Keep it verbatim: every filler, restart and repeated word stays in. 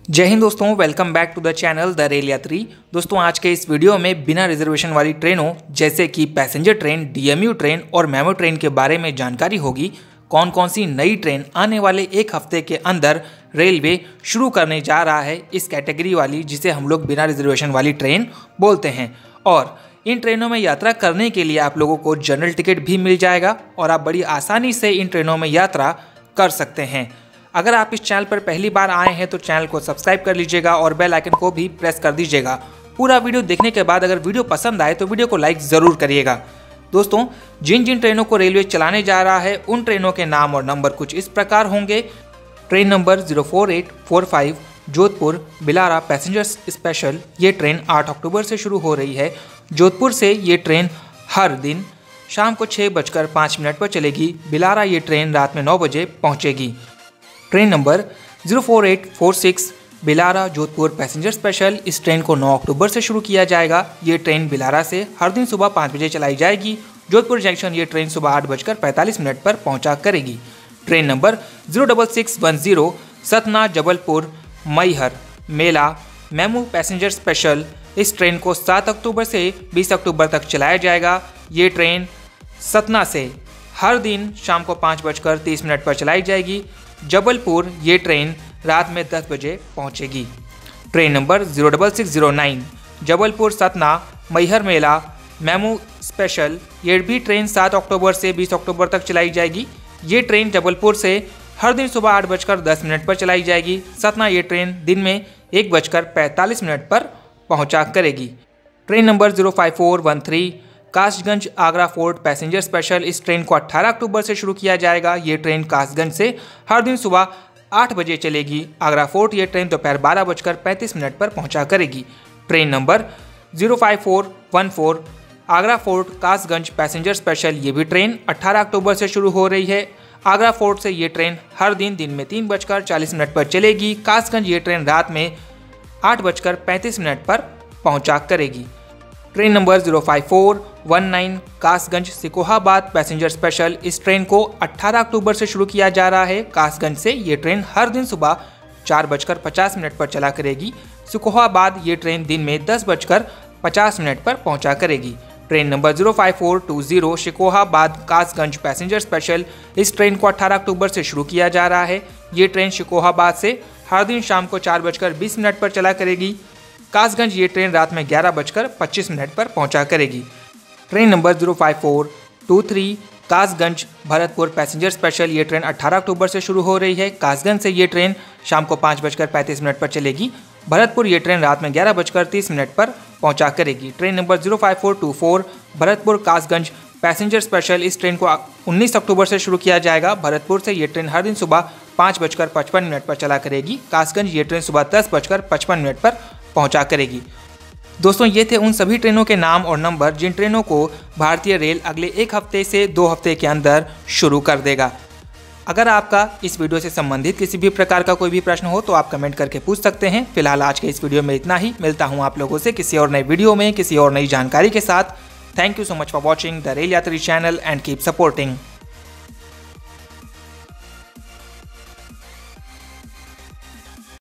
जय हिंद दोस्तों, welcome back to the channel the Rail Yatri. दोस्तों आज के इस वीडियो में बिना रिजर्वेशन वाली ट्रेनों जैसे कि पैसेंजर ट्रेन, डीएमयू ट्रेन और मेमो ट्रेन के बारे में जानकारी होगी। कौन कौन सी नई ट्रेन आने वाले एक हफ्ते के अंदर रेलवे शुरू करने जा रहा है इस कैटेगरी वाली, जिसे हम लोग बिना रिजर्वेशन वाली ट्रेन बोलते हैं। और इन ट्रेनों में यात्रा करने के लिए आप लोगों को जनरल टिकट भी मिल जाएगा और आप बड़ी आसानी से इन ट्रेनों में यात्रा कर सकते हैं। अगर आप इस चैनल पर पहली बार आए हैं तो चैनल को सब्सक्राइब कर लीजिएगा और बेल आइकन को भी प्रेस कर दीजिएगा। पूरा वीडियो देखने के बाद अगर वीडियो पसंद आए तो वीडियो को लाइक ज़रूर करिएगा। दोस्तों, जिन जिन ट्रेनों को रेलवे चलाने जा रहा है उन ट्रेनों के नाम और नंबर कुछ इस प्रकार होंगे। Train number zero four eight four five Jodhpur Bilara passenger special, ये ट्रेन आठ अक्टूबर से शुरू हो रही है। जोधपुर से ये ट्रेन हर दिन शाम को छः बजकर पाँच मिनट पर चलेगी। बिलारा ये ट्रेन रात में नौ बजे पहुँचेगी। Train number zero four eight four six Bilara Jodhpur passenger special, इस ट्रेन को नौ अक्टूबर से शुरू किया जाएगा। ये ट्रेन बिलारा से हर दिन सुबह पाँच बजे चलाई जाएगी। जोधपुर जंक्शन ये ट्रेन सुबह आठ बजकर पैंतालीस मिनट पर पहुंचा करेगी। Train number zero double six one zero Satna Jabalpur Maihar Mela MEMU passenger special, इस ट्रेन को सात अक्टूबर से बीस अक्टूबर तक चलाया जाएगा। ये ट्रेन सतना से हर दिन शाम को पाँच बजकर तीस मिनट पर चलाई जाएगी। जबलपुर ये ट्रेन रात में दस बजे पहुंचेगी। Train number zero double six zero nine Jabalpur Satna Maihar Mela MEMU special, ये भी ट्रेन सात अक्टूबर से बीस अक्टूबर तक चलाई जाएगी। ये ट्रेन जबलपुर से हर दिन सुबह आठ बजकर दस मिनट पर चलाई जाएगी। सतना ये ट्रेन दिन में एक बजकर पैंतालीस मिनट पर पहुंचा करेगी। Train number zero five four one three Kasganj Agra Fort passenger special, इस ट्रेन को अठारह अक्टूबर से शुरू किया जाएगा। ये ट्रेन कासगंज से हर दिन सुबह आठ बजे चलेगी। आगरा फोर्ट ये ट्रेन दोपहर बारह बजकर पैंतीस मिनट पर पहुंचा करेगी। Train number zero five four one four Agra Fort Kasganj passenger special, ये भी ट्रेन अठारह अक्टूबर से शुरू हो रही है। आगरा फोर्ट से ये ट्रेन हर दिन दिन में तीन बजकर चालीस मिनट पर चलेगी। कासगंज ये ट्रेन रात में आठ बजकर पैंतीस मिनट पर पहुंचा करेगी। Train number zero five four one nine Kasganj Shikohabad passenger special, इस ट्रेन को अठारह अक्टूबर से शुरू किया जा रहा है। कासगंज से ये ट्रेन हर दिन सुबह चार बजकर पचास मिनट पर चला करेगी। सिकोहाबाद ये ट्रेन दिन में दस बजकर पचास मिनट पर पहुंचा करेगी। Train number zero five four two zero Shikohabad Kasganj passenger special, इस ट्रेन को अठारह अक्टूबर से शुरू किया जा रहा है। ये ट्रेन शिकोहाबाद से हर दिन शाम को चार बजकर बीस मिनट पर चला करेगी। कासगंज ये ट्रेन रात में ग्यारह बजकर पच्चीस मिनट पर पहुंचा करेगी। Train number zero five four two three Kasganj Bharatpur passenger special, ये ट्रेन अठारह अक्टूबर से शुरू हो रही है। कासगंज से ये ट्रेन शाम को पाँच बजकर पैंतीस मिनट पर चलेगी। भरतपुर ये ट्रेन रात में ग्यारह बजकर तीस मिनट पर पहुंचा करेगी। Train number zero five four two four Bharatpur Kasganj passenger special, इस ट्रेन को उन्नीस अक्टूबर से शुरू किया जाएगा। भरतपुर से ये ट्रेन हर दिन सुबह पाँच बजकर पचपन मिनट पर चला करेगी। कासगंज ये ट्रेन सुबह दस बजकर पचपन मिनट पर पहुंचा करेगी। दोस्तों, ये थे उन सभी ट्रेनों के नाम और नंबर जिन ट्रेनों को भारतीय रेल अगले एक हफ्ते से दो हफ्ते के अंदर शुरू कर देगा। अगर आपका इस वीडियो से संबंधित किसी भी प्रकार का कोई भी प्रश्न हो तो आप कमेंट करके पूछ सकते हैं। फिलहाल आज के इस वीडियो में इतना ही। मिलता हूँ आप लोगों से किसी और नए वीडियो में किसी और नई जानकारी के साथ। Thank you so much for watching the Rail Yatri channel and keep supporting.